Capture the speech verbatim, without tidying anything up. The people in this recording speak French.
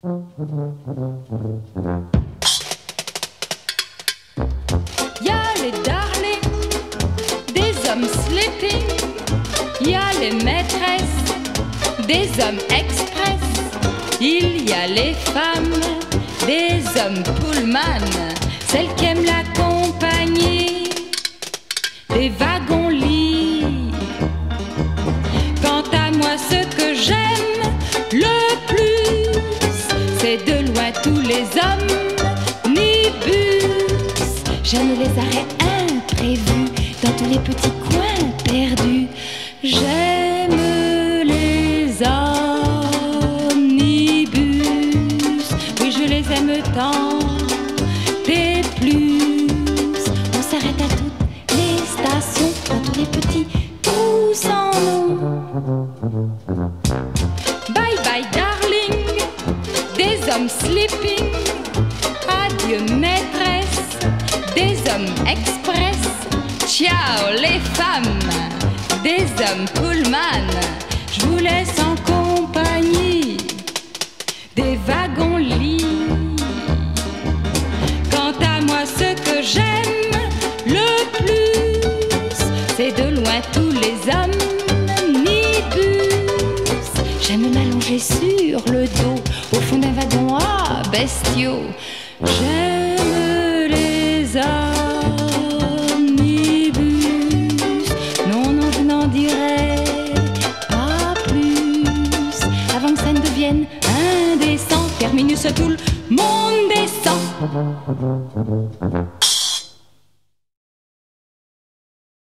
Y a les darlings, des hommes sleeping. Y a les maîtresses, des hommes express. Il y a les femmes, des hommes pullman. Celles qui aiment la compagnie des wagons-lits. Quant à moi, ce que j'aime le plus, c'est de loin tous les omnibus. J'aime les arrêts imprévus dans tous les petits coins perdus. J'aime les omnibus, oui je les aime tant. Des plus, on s'arrête à toutes les stations, dans tous les petits tous en nous. Bye bye darling, des hommes sleeping. Adieu maîtresse, des hommes express. Ciao les femmes, des hommes pullman. Je vous laisse en compagnie des wagons-lits. Quant à moi, ce que j'aime le plus, c'est de loin tous les omnibus. J'aime m'allonger sur le dos au fond d'un wagon à bestiaux. J'aime les omnibus. Non, non, je n'en dirai pas plus avant que ça ne devienne indécent. Terminus, tout le monde descend.